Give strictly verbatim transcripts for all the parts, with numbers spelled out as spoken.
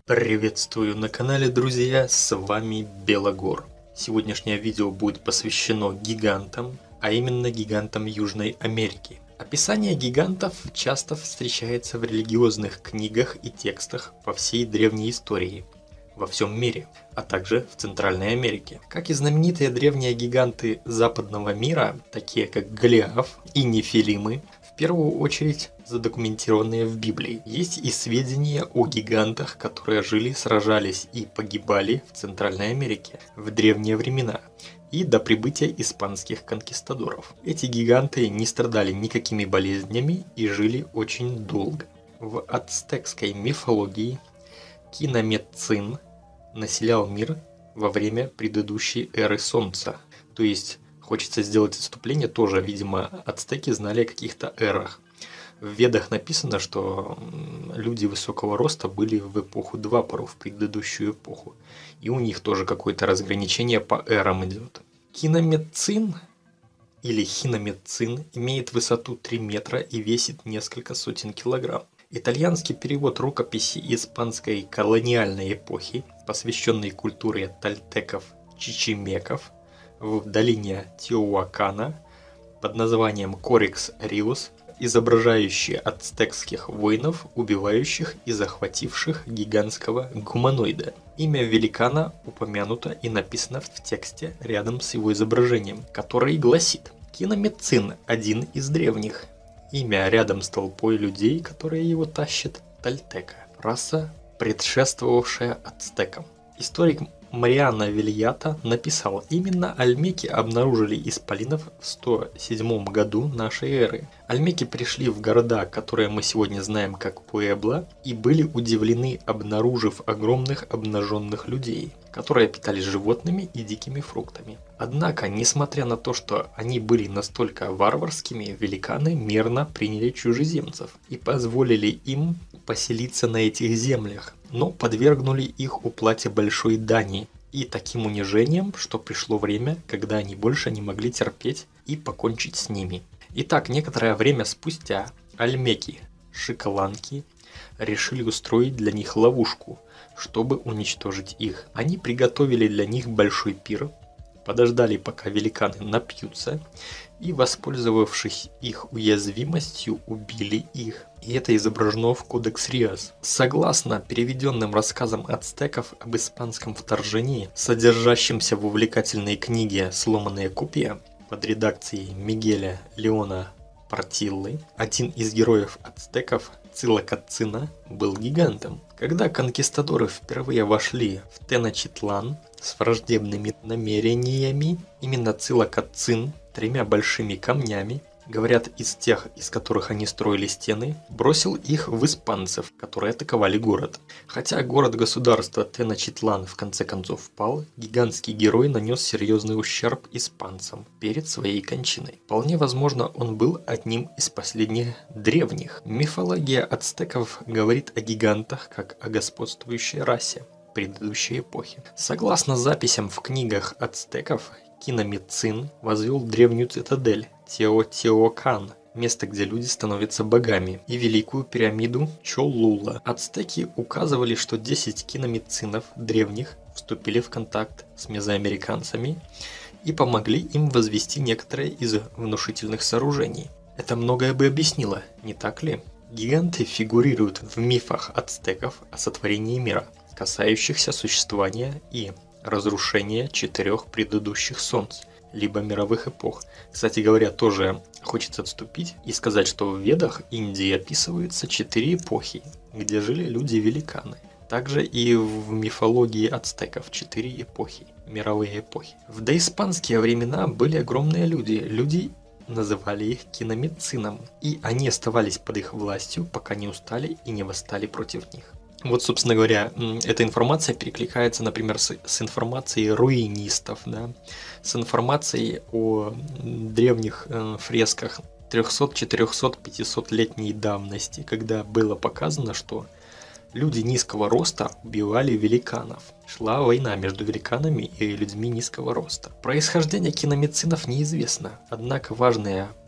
Приветствую на канале, друзья, с вами Белогор. Сегодняшнее видео будет посвящено гигантам, а именно гигантам Южной Америки. Описание гигантов часто встречается в религиозных книгах и текстах по всей древней истории, во всем мире, а также в Центральной Америке. Как и знаменитые древние гиганты западного мира, такие как Голиаф и Нефилимы, в первую очередь задокументированные в Библии. Есть и сведения о гигантах, которые жили, сражались и погибали в Центральной Америке в древние времена и до прибытия испанских конкистадоров. Эти гиганты не страдали никакими болезнями и жили очень долго. В ацтекской мифологии Кинаметцин населял мир во время предыдущей эры Солнца. То есть, хочется сделать отступление, тоже, видимо, ацтеки знали о каких-то эрах. В Ведах написано, что люди высокого роста были в эпоху Двапару, в предыдущую эпоху. И у них тоже какое-то разграничение по эрам идет. Кинаметцин или Хинаметцин имеет высоту три метра и весит несколько сотен килограмм. Итальянский перевод рукописи испанской колониальной эпохи, посвященной культуре тальтеков-чичимеков в долине Теуакана под названием Корикс Риус, изображающий ацтекских воинов, убивающих и захвативших гигантского гуманоида. Имя великана упомянуто и написано в тексте рядом с его изображением, который гласит: Кинаметцин – один из древних. Имя рядом с толпой людей, которые его тащат, тальтека, раса, предшествовавшая ацтекам. Историк Мариано Вильята написал: именно альмеки обнаружили исполинов в сто седьмом году нашей эры. Альмеки пришли в города, которые мы сегодня знаем как Пуэбло, и были удивлены, обнаружив огромных обнаженных людей, которые питались животными и дикими фруктами. Однако, несмотря на то, что они были настолько варварскими, великаны мирно приняли чужеземцев и позволили им поселиться на этих землях, но подвергнули их уплате большой дани и таким унижением, что пришло время, когда они больше не могли терпеть и покончить с ними. Итак, некоторое время спустя альмеки, шикаланки, решили устроить для них ловушку, чтобы уничтожить их. Они приготовили для них большой пир, подождали, пока великаны напьются, и, воспользовавшись их уязвимостью, убили их. И это изображено в Кодекс Риас. Согласно переведенным рассказам ацтеков об испанском вторжении, содержащимся в увлекательной книге «Сломанные копья» под редакцией Мигеля Леона Портиллы, один из героев ацтеков, Цилокацина, был гигантом. Когда конкистадоры впервые вошли в Теночтитлан с враждебными намерениями, именно Цилокацин тремя большими камнями, говорят, из тех, из которых они строили стены, бросил их в испанцев, которые атаковали город. Хотя город-государство Теночтитлан в конце концов впал, гигантский герой нанес серьезный ущерб испанцам перед своей кончиной. Вполне возможно, он был одним из последних древних. Мифология ацтеков говорит о гигантах как о господствующей расе предыдущей эпохи. Согласно записям в книгах ацтеков, Кинаметцин возвел древнюю цитадель Теотиуакан, место, где люди становятся богами, и великую пирамиду Чоллула. Ацтеки указывали, что десять кинаметцинов древних вступили в контакт с мезоамериканцами и помогли им возвести некоторые из внушительных сооружений. Это многое бы объяснило, не так ли? Гиганты фигурируют в мифах ацтеков о сотворении мира, касающихся существования и разрушения четырех предыдущих солнц, либо мировых эпох. Кстати говоря, тоже хочется отступить и сказать, что в Ведах Индии описываются четыре эпохи, где жили люди-великаны. Также и в мифологии ацтеков четыре эпохи, мировые эпохи. В доиспанские времена были огромные люди, люди называли их кинаметцином, и они оставались под их властью, пока не устали и не восстали против них. Вот, собственно говоря, эта информация перекликается, например, с, с информацией руинистов, да, с информацией о древних э, фресках трёхсот-, четырёхсот-, пятисотлетней давности, когда было показано, что люди низкого роста убивали великанов. Шла война между великанами и людьми низкого роста. Происхождение кинаметцинов неизвестно, однако важные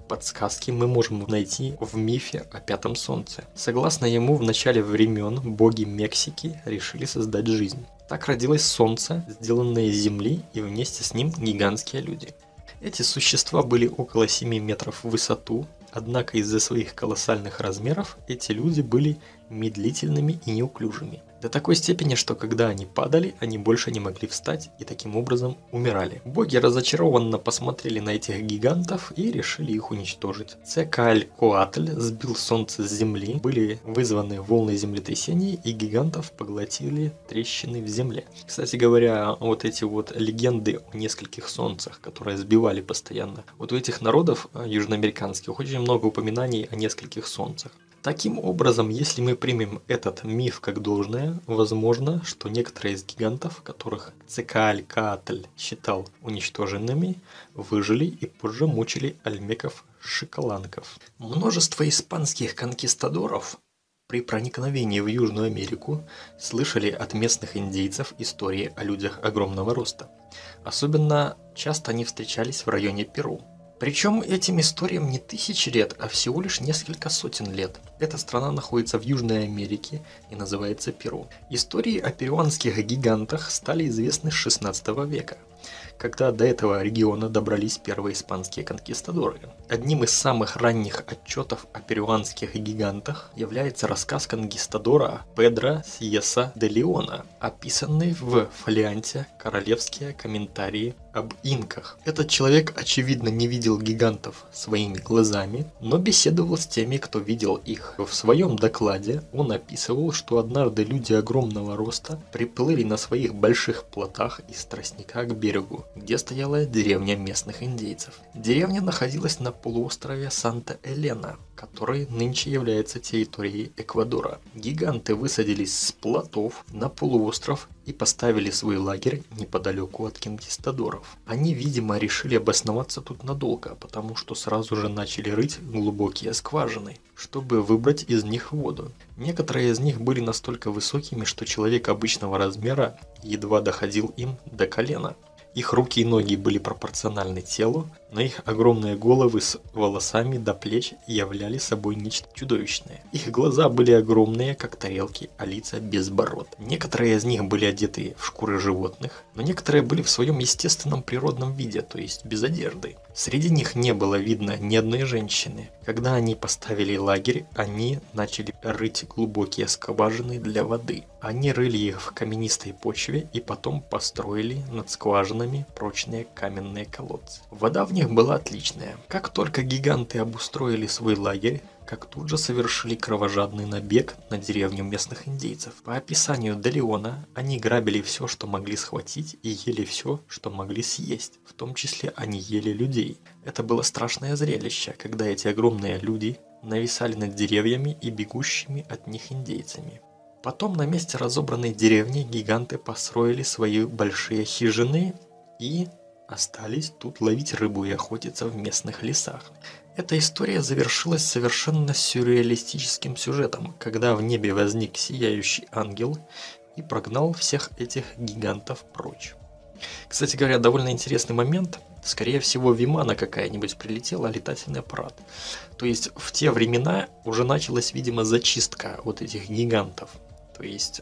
подсказки мы можем найти в мифе о Пятом Солнце. Согласно ему, в начале времен боги Мексики решили создать жизнь. Так родилось Солнце, сделанное из земли, и вместе с ним гигантские люди. Эти существа были около семи метров в высоту, однако из-за своих колоссальных размеров эти люди были медлительными и неуклюжими. До такой степени, что когда они падали, они больше не могли встать и таким образом умирали. Боги разочарованно посмотрели на этих гигантов и решили их уничтожить. Цекалькоатль сбил Солнце с земли, были вызваны волны землетрясений и гигантов поглотили трещины в земле. Кстати говоря, вот эти вот легенды о нескольких солнцах, которые сбивали постоянно. Вот у этих народов южноамериканских очень много упоминаний о нескольких солнцах. Таким образом, если мы примем этот миф как должное, возможно, что некоторые из гигантов, которых Цекалькоатль считал уничтоженными, выжили и позже мучили альмеков-шоколанков. Множество испанских конкистадоров при проникновении в Южную Америку слышали от местных индейцев истории о людях огромного роста. Особенно часто они встречались в районе Перу. Причем этим историям не тысячи лет, а всего лишь несколько сотен лет. Эта страна находится в Южной Америке и называется Перу. Истории о перуанских гигантах стали известны с шестнадцатого века, когда до этого региона добрались первые испанские конкистадоры. Одним из самых ранних отчетов о перуанских гигантах является рассказ конкистадора Педро Сьеса де Леона, описанный в фолианте «Королевские комментарии об инках». Этот человек, очевидно, не видел гигантов своими глазами, но беседовал с теми, кто видел их. В своем докладе он описывал, что однажды люди огромного роста приплыли на своих больших плотах из тростника к берегу, где стояла деревня местных индейцев. Деревня находилась на полуострове Санта-Элена, который нынче является территорией Эквадора. Гиганты высадились с плотов на полуостров и поставили свой лагерь неподалеку от конкистадоров. Они, видимо, решили обосноваться тут надолго, потому что сразу же начали рыть глубокие скважины, чтобы выбрать из них воду. Некоторые из них были настолько высокими, что человек обычного размера едва доходил им до колена. Их руки и ноги были пропорциональны телу, но их огромные головы с волосами до плеч являли собой нечто чудовищное. Их глаза были огромные, как тарелки, а лица без бород. Некоторые из них были одеты в шкуры животных, но некоторые были в своем естественном природном виде, то есть без одежды. Среди них не было видно ни одной женщины. Когда они поставили лагерь, они начали рыть глубокие скважины для воды. Они рыли их в каменистой почве и потом построили над скважинами прочные каменные колодцы. Вода в них была отличная. Как только гиганты обустроили свой лагерь, как тут же совершили кровожадный набег на деревню местных индейцев. По описанию де Леона, они грабили все, что могли схватить, и ели все, что могли съесть. В том числе они ели людей. Это было страшное зрелище, когда эти огромные люди нависали над деревьями и бегущими от них индейцами. Потом на месте разобранной деревни гиганты построили свои большие хижины и остались тут ловить рыбу и охотиться в местных лесах. Эта история завершилась совершенно сюрреалистическим сюжетом, когда в небе возник сияющий ангел и прогнал всех этих гигантов прочь. Кстати говоря, довольно интересный момент. Скорее всего, Вимана какая-нибудь прилетела, летательный аппарат. То есть в те времена уже началась, видимо, зачистка вот этих гигантов. То есть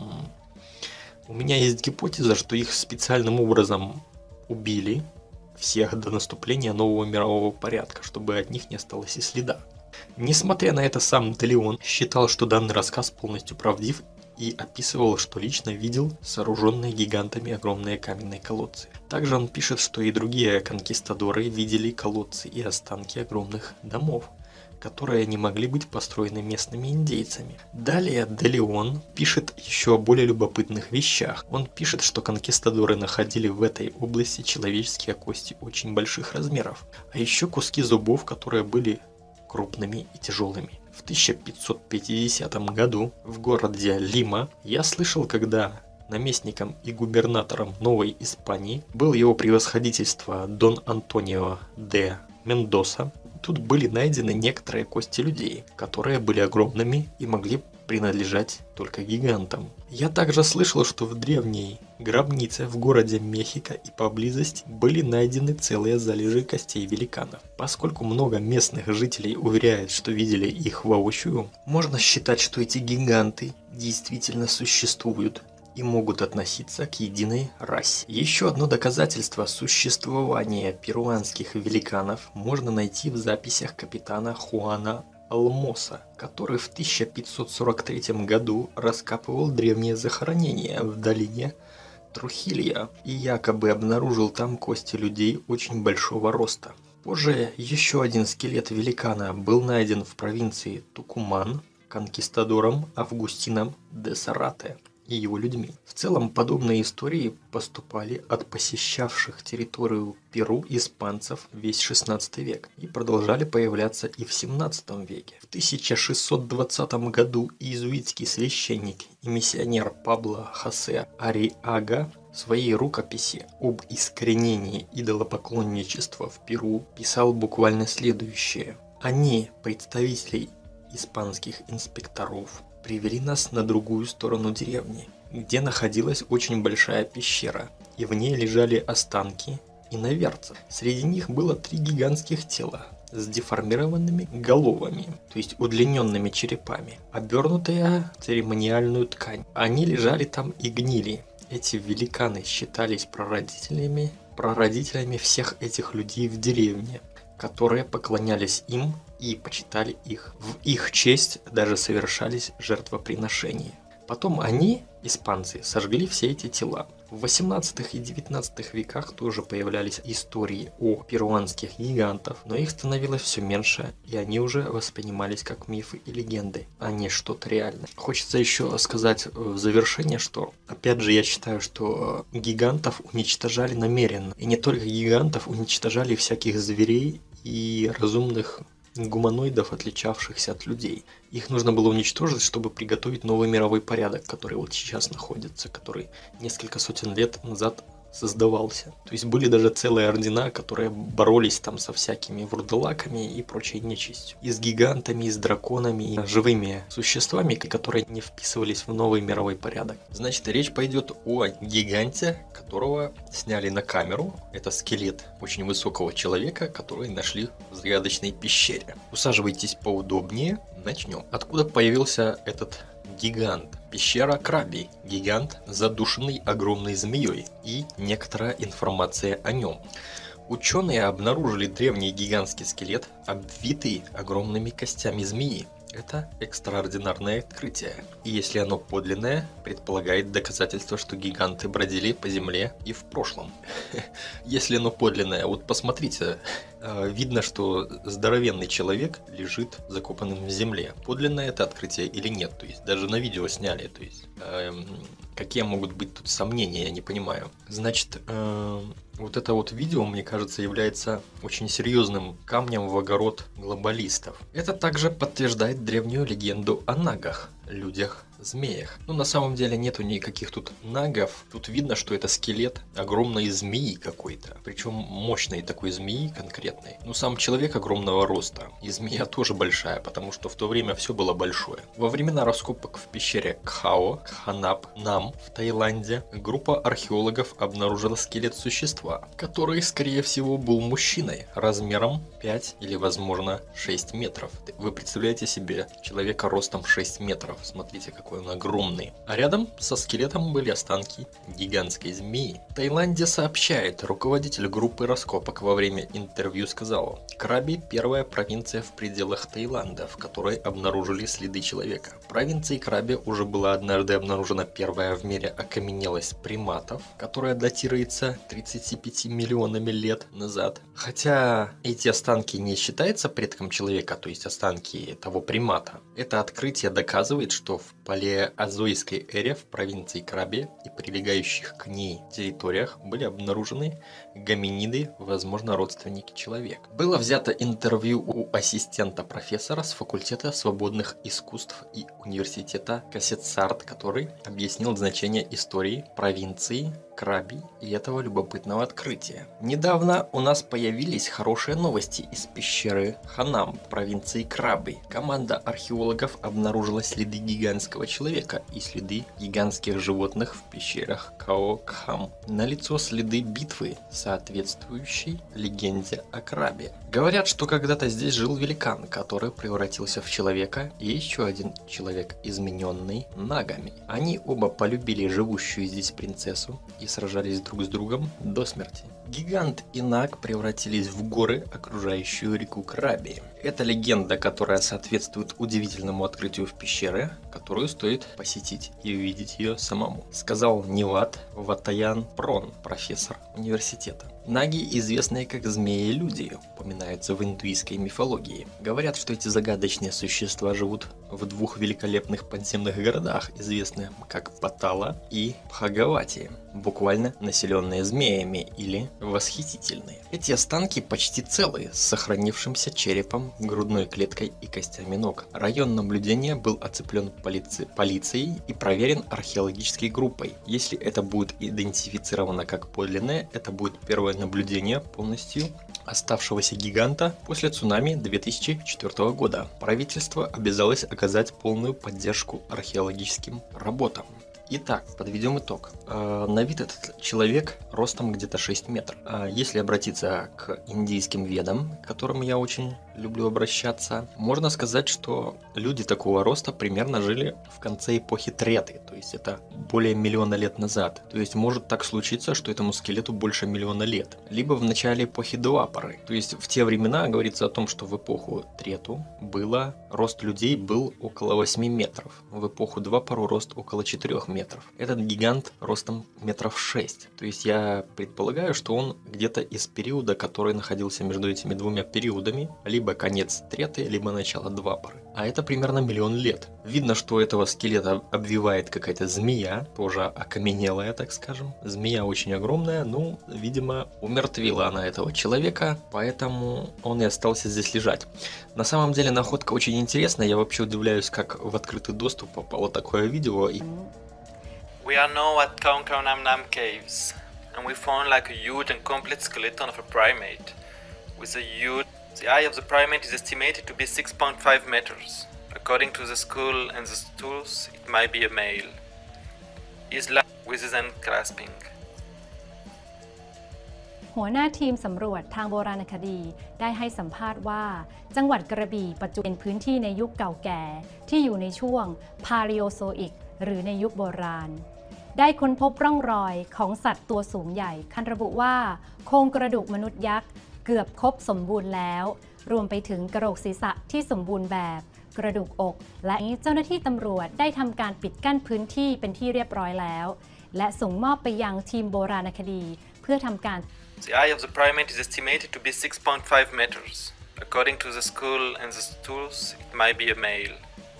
у меня есть гипотеза, что их специальным образом убили всех до наступления нового мирового порядка, чтобы от них не осталось и следа. Несмотря на это, сам де Леон считал, что данный рассказ полностью правдив и описывал, что лично видел сооруженные гигантами огромные каменные колодцы. Также он пишет, что и другие конкистадоры видели колодцы и останки огромных домов, которые не могли быть построены местными индейцами. Далее де Леон пишет еще о более любопытных вещах. Он пишет, что конкистадоры находили в этой области человеческие кости очень больших размеров, а еще куски зубов, которые были крупными и тяжелыми. В тысяча пятьсот пятидесятом году в городе Лима я слышал, когда наместником и губернатором Новой Испании был его превосходительство Дон Антонио де Мендоса. Тут были найдены некоторые кости людей, которые были огромными и могли принадлежать только гигантам. Я также слышал, что в древней гробнице в городе Мехико и поблизости были найдены целые залежи костей великанов. Поскольку много местных жителей уверяют, что видели их воочию, можно считать, что эти гиганты действительно существуют и могут относиться к единой расе. Еще одно доказательство существования перуанских великанов можно найти в записях капитана Хуана Алмоса, который в тысяча пятьсот сорок третьем году раскапывал древние захоронения в долине Трухилья и якобы обнаружил там кости людей очень большого роста. Позже еще один скелет великана был найден в провинции Тукуман конкистадором Августином де Сарате и его людьми. В целом, подобные истории поступали от посещавших территорию Перу испанцев весь шестнадцатый век и продолжали появляться и в семнадцатом веке. В тысяча шестьсот двадцатом году иезуитский священник и миссионер Пабло Хосе Ариага в своей рукописи об искоренении идолопоклонничества в Перу писал буквально следующее. Они, представители испанских инспекторов, привели нас на другую сторону деревни, где находилась очень большая пещера, и в ней лежали останки иноверцев. Среди них было три гигантских тела с деформированными головами, то есть удлиненными черепами, обернутые в церемониальную ткань. Они лежали там и гнили. Эти великаны считались прародителями, прародителями всех этих людей в деревне, которые поклонялись им и почитали их. В их честь даже совершались жертвоприношения. Потом они, испанцы, сожгли все эти тела. В восемнадцатом и девятнадцатом веках тоже появлялись истории о перуанских гигантов, но их становилось все меньше, и они уже воспринимались как мифы и легенды, а не что-то реальное. Хочется еще сказать в завершение, что, опять же, я считаю, что гигантов уничтожали намеренно. И не только гигантов, уничтожали всяких зверей и разумных гуманоидов, отличавшихся от людей. Их нужно было уничтожить, чтобы приготовить новый мировой порядок, который вот сейчас находится, который несколько сотен лет назад создавался. То есть были даже целые ордена, которые боролись там со всякими вурдалаками и прочей нечистью. И с гигантами, и с драконами, и живыми существами, которые не вписывались в новый мировой порядок. Значит, речь пойдет о гиганте, которого сняли на камеру. Это скелет очень высокого человека, который нашли в загадочной пещере. Усаживайтесь поудобнее, начнем. Откуда появился этот гигант? Пещера Краби. Гигант, задушенный огромной змеей, и некоторая информация о нем. Ученые обнаружили древний гигантский скелет, обвитый огромными костями змеи. Это экстраординарное открытие. И если оно подлинное, предполагает доказательство, что гиганты бродили по земле и в прошлом. Если оно подлинное, вот посмотрите, видно, что здоровенный человек лежит закопанным в земле. Подлинное это открытие или нет? То есть даже на видео сняли. То есть эм, какие могут быть тут сомнения, я не понимаю. Значит, эм, вот это вот видео, мне кажется, является очень серьезным камнем в огород глобалистов. Это также подтверждает древнюю легенду о нагах, людях, змеях. Ну, на самом деле нету никаких тут нагов. Тут видно, что это скелет огромной змеи какой-то. Причем мощной такой змеи конкретной. Ну, сам человек огромного роста. И змея тоже большая, потому что в то время все было большое. Во времена раскопок в пещере Кхао, Кханап, Нам в Таиланде, группа археологов обнаружила скелет существа, который, скорее всего, был мужчиной, размером пять или, возможно, шесть метров. Вы представляете себе человека ростом шесть метров. Смотрите, какой он огромный. А рядом со скелетом были останки гигантской змеи. В Таиланде сообщает, руководитель группы раскопок во время интервью сказал: Краби – первая провинция в пределах Таиланда, в которой обнаружили следы человека. В провинции Краби уже была однажды обнаружена первая в мире окаменелость приматов, которая датируется тридцатью пятью миллионами лет назад. Хотя эти останки не считаются предком человека, то есть останки того примата. Это открытие доказывает, что в палеозойской эре в провинции Краби и прилегающих к ней территориях были обнаружены гоминиды, возможно, родственники человека. Было взято интервью у ассистента профессора с факультета свободных искусств и университета Касетсард, который объяснил значение истории провинции Краби и этого любопытного открытия. Недавно у нас появились хорошие новости из пещеры Ханам, провинции Краби. Команда археологов обнаружила следы гигантского человека и следы гигантских животных в пещерах Као-Кхам. Налицо следы битвы, соответствующей легенде о Крабе. Говорят, что когда-то здесь жил великан, который превратился в человека, и еще один человек, измененный нагами. Они оба полюбили живущую здесь принцессу и сражались друг с другом до смерти. Гигант и Наг превратились в горы, окружающую реку Краби. Это легенда, которая соответствует удивительному открытию в пещере, которую стоит посетить и увидеть ее самому, сказал Ниват Ватаян Прон, профессор университета. Наги, известные как змеи-люди, упоминаются в индуистской мифологии. Говорят, что эти загадочные существа живут в двух великолепных подземных городах, известных как Патала и Бхагавати, буквально населенные змеями или восхитительные. Эти останки почти целые, с сохранившимся черепом, грудной клеткой и костями ног. Район наблюдения был оцеплен полици... полицией и проверен археологической группой. Если это будет идентифицировано как подлинное, это будет первое наблюдение полностью оставшегося гиганта после цунами две тысячи четвёртого года. Правительство обязалось оказать полную поддержку археологическим работам. Итак, подведем итог. На вид этот человек ростом где-то шесть метров. Если обратиться к индийским ведам, к которым я очень люблю обращаться, можно сказать, что люди такого роста примерно жили в конце эпохи Треты, то есть это более миллиона лет назад. То есть может так случиться, что этому скелету больше миллиона лет. Либо в начале эпохи Двапары. То есть в те времена говорится о том, что в эпоху Трету было, рост людей был около восьми метров. В эпоху Двапару рост около четырёх метров. Этот гигант ростом метров шесть. То есть я предполагаю, что он где-то из периода, который находился между этими двумя периодами, либо конец Треты, либо начало Двапары. А это примерно миллион лет. Видно, что этого скелета обвивает какая-то змея, тоже окаменелая, так скажем. Змея очень огромная, ну, видимо, умертвила она этого человека, поэтому он и остался здесь лежать. На самом деле находка очень интересная, я вообще удивляюсь, как в открытый доступ попало такое видео. И... We are now at Khao Khao Nam Nam caves, and we found like a huge and complete skeleton of a primate. With a huge, the eye of the primate is estimated to be six point five meters. According to the skull and the stools, it might be a male. He is lying with his hand clasping. หัวหน้าทีมสำรวจทางโบราณคดีได้ให้สัมภาษณ์ว่าจังหวัดกระบี่ปัจจุบันเป็นพื้นที่ในยุคเก่าแก่ที่อยู่ในช่วงพาลิโอโซอิกหรือในยุคโบราณได้ค้นพบร่องรอยของสัตว์ตัวสูงใหญ่คันระบุว่าโครงกระดูกมนุษย์ยักษ์เกือบครบสมบูรณ์แล้วรวมไปถึงกระโหลกศีรษะที่สมบูรณ์แบบกระดูกอกและเจ้าหน้าที่ตำรวจได้ทำการปิดกั้นพื้นที่เป็นที่เรียบร้อยแล้วและส่งมอบไปยังทีมโบราณคดีเพื่อทำการ The eye of the primate is estimated to be six point five meters. According to the skull and the stools, it might be a male.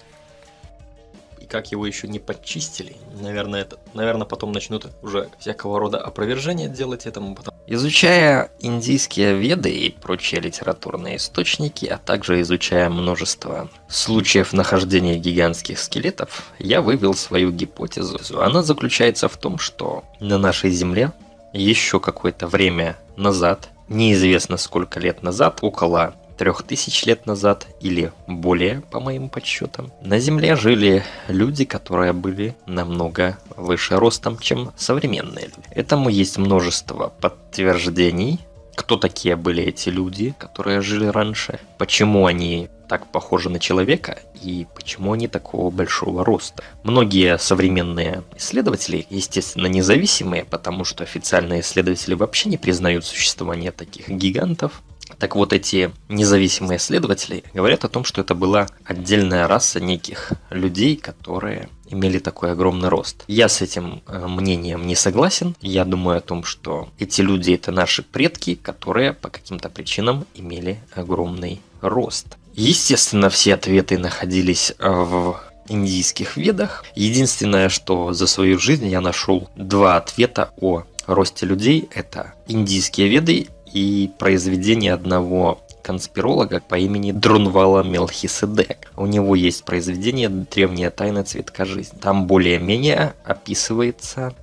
И как его еще не подчистили, наверное, это, наверное, потом начнут уже всякого рода опровержения делать этому. Потом. Изучая индийские веды и прочие литературные источники, а также изучая множество случаев нахождения гигантских скелетов, я вывел свою гипотезу. Она заключается в том, что на нашей Земле еще какое-то время назад, неизвестно сколько лет назад, около трех тысяч лет назад или более, по моим подсчетам, на Земле жили люди, которые были намного выше ростом, чем современные люди. Этому есть множество подтверждений, кто такие были эти люди, которые жили раньше, почему они так похожи на человека и почему они такого большого роста. Многие современные исследователи, естественно, независимые, потому что официальные исследователи вообще не признают существование таких гигантов. Так вот, эти независимые исследователи говорят о том, что это была отдельная раса неких людей, которые имели такой огромный рост. Я с этим мнением не согласен. Я думаю о том, что эти люди – это наши предки, которые по каким-то причинам имели огромный рост. Естественно, все ответы находились в индийских ведах. Единственное, что за свою жизнь я нашел два ответа о росте людей. Это индийские веды и произведение одного конспиролога по имени Друнвала Мелхиседек. У него есть произведение «Древняя тайна цветка жизни». Там более-менее описывается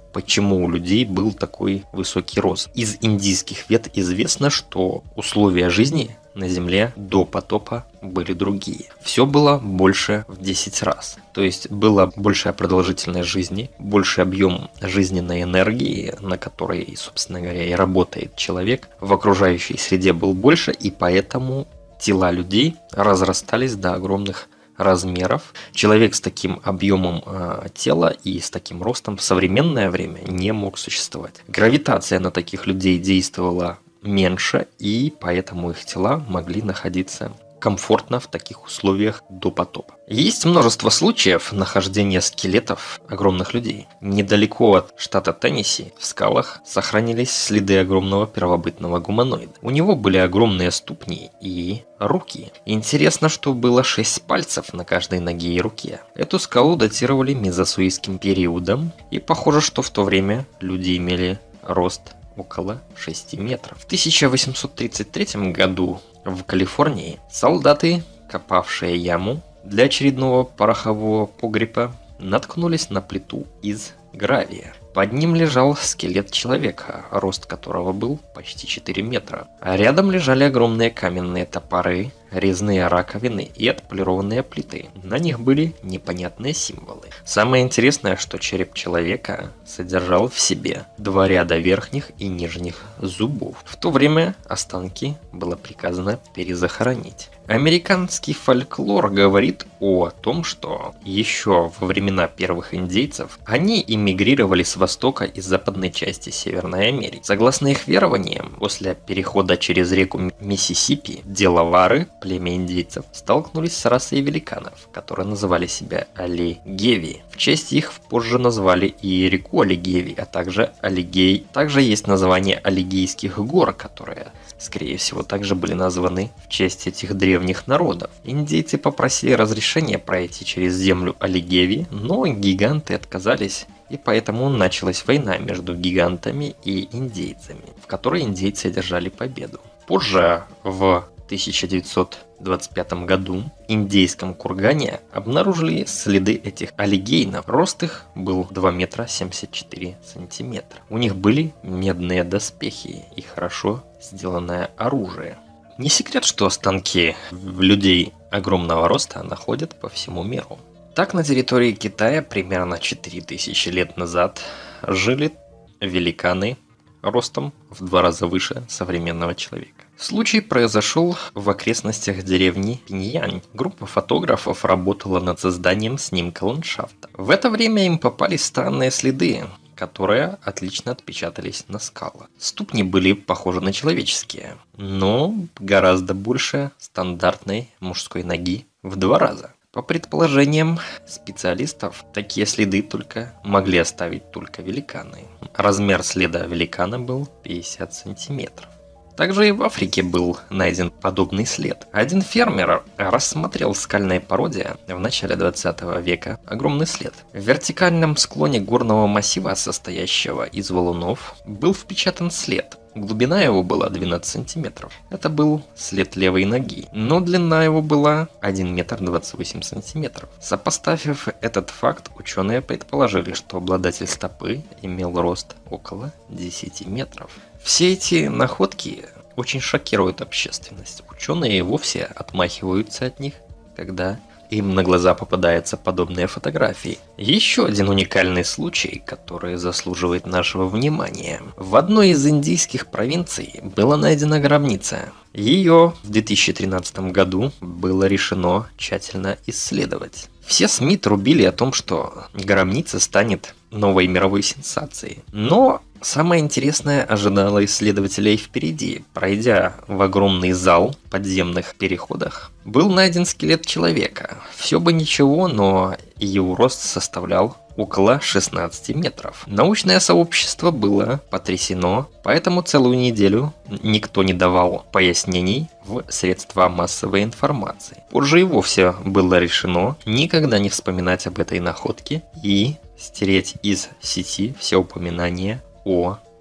почему у людей был такой высокий рост. Из индийских вед известно, что условия жизни на Земле до потопа были другие. Все было больше в десять раз. То есть была большая продолжительность жизни, больший объем жизненной энергии, на которой, собственно говоря, и работает человек. В окружающей среде был больше, и поэтому тела людей разрастались до огромных размеров. Человек с таким объемом э, тела и с таким ростом в современное время не мог существовать. Гравитация на таких людей действовала меньше, и поэтому их тела могли находиться комфортно в таких условиях до потопа. Есть множество случаев нахождения скелетов огромных людей. Недалеко от штата Теннесси в скалах сохранились следы огромного первобытного гуманоида. У него были огромные ступни и руки. Интересно, что было шесть пальцев на каждой ноге и руке. Эту скалу датировали мезосоическим периодом, и похоже, что в то время люди имели рост около шести метров. В тысяча восемьсот тридцать третьем году в Калифорнии солдаты, копавшие яму для очередного порохового погреба, наткнулись на плиту из гравия. Под ним лежал скелет человека, рост которого был почти четыре метра. А рядом лежали огромные каменные топоры, резные раковины и отполированные плиты. На них были непонятные символы. Самое интересное, что череп человека содержал в себе два ряда верхних и нижних зубов. В то время останки было приказано перезахоронить. Американский фольклор говорит о том, что еще во времена первых индейцев они эмигрировали с востока и западной части Северной Америки. Согласно их верованиям, после перехода через реку Миссисипи, делавары, племя индейцев, столкнулись с расой великанов, которые называли себя Алигеви. В честь их позже назвали и реку Алигеви, а также Алигей. Также есть название Алигейских гор, которые, скорее всего, также были названы в честь этих древних народов. Индейцы попросили разрешения пройти через землю Алигеви, но гиганты отказались, и поэтому началась война между гигантами и индейцами, в которой индейцы одержали победу. Позже, в тысяча девятьсот двадцать пятом году, в индейском кургане обнаружили следы этих аллигейнов. Рост их был два метра семьдесят четыре сантиметра. У них были медные доспехи и хорошо сделанное оружие. Не секрет, что останки людей огромного роста находят по всему миру. Так, на территории Китая примерно четыре тысячи лет назад жили великаны ростом в два раза выше современного человека. Случай произошел в окрестностях деревни Пиньянь. Группа фотографов работала над созданием снимка ландшафта. В это время им попались странные следы, которые отлично отпечатались на скалах. Ступни были похожи на человеческие, но гораздо больше стандартной мужской ноги в два раза. По предположениям специалистов, такие следы только могли оставить только великаны. Размер следа великана был пятьдесят сантиметров. Также и в Африке был найден подобный след. Один фермер рассмотрел в скальной породе в начале двадцатого века огромный след. В вертикальном склоне горного массива, состоящего из валунов, был впечатан след. Глубина его была двенадцать сантиметров. Это был след левой ноги, но длина его была один метр двадцать восемь сантиметров. Сопоставив этот факт, ученые предположили, что обладатель стопы имел рост около десяти метров. Все эти находки очень шокируют общественность. Ученые и вовсе отмахиваются от них, когда им на глаза попадаются подобные фотографии. Еще один уникальный случай, который заслуживает нашего внимания. В одной из индийских провинций была найдена гробница. Ее в две тысячи тринадцатом году было решено тщательно исследовать. Все СМИ трубили о том, что гробница станет новой мировой сенсацией. Но самое интересное ожидало исследователей впереди. Пройдя в огромный зал в подземных переходах, был найден скелет человека. Все бы ничего, но его рост составлял около шестнадцати метров. Научное сообщество было потрясено, поэтому целую неделю никто не давал пояснений в средства массовой информации. Позже и вовсе было решено никогда не вспоминать об этой находке и стереть из сети все упоминания о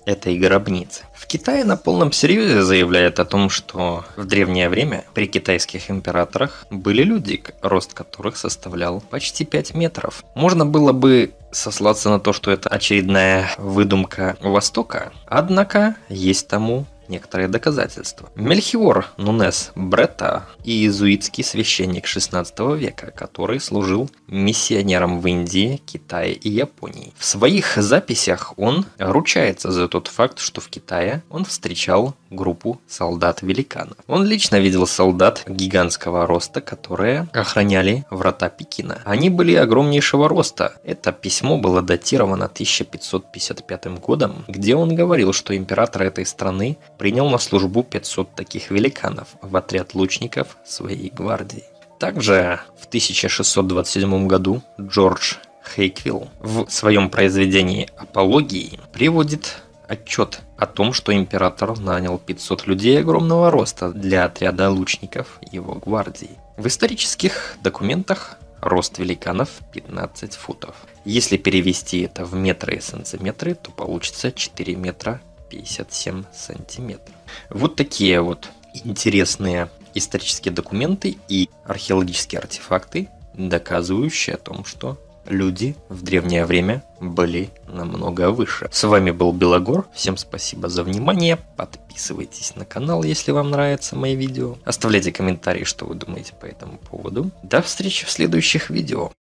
этой гробницы. В Китае на полном серьезе заявляют о том, что в древнее время при китайских императорах были люди, рост которых составлял почти пять метров. Можно было бы сослаться на то, что это очередная выдумка Востока, однако есть тому некоторые доказательства. Мельхиор Нунес Бретта, иезуитский священник шестнадцатого века, который служил миссионером в Индии, Китае и Японии. В своих записях он ручается за тот факт, что в Китае он встречал группу солдат-великанов. Он лично видел солдат гигантского роста, которые охраняли врата Пекина. Они были огромнейшего роста. Это письмо было датировано тысяча пятьсот пятьдесят пятым годом, где он говорил, что император этой страны принял на службу пятьсот таких великанов в отряд лучников своей гвардии. Также в тысяча шестьсот двадцать седьмом году Джордж Хейквилл в своем произведении «Апологии» приводит отчет о том, что император нанял пятьсот людей огромного роста для отряда лучников его гвардии. В исторических документах рост великанов пятнадцать футов. Если перевести это в метры и сантиметры, то получится четыре метра пятьдесят семь сантиметров. Вот такие вот интересные исторические документы и археологические артефакты, доказывающие о том, что люди в древнее время были намного выше. С вами был Белогор. Всем спасибо за внимание. Подписывайтесь на канал, если вам нравятся мои видео. Оставляйте комментарии, что вы думаете по этому поводу. До встречи в следующих видео.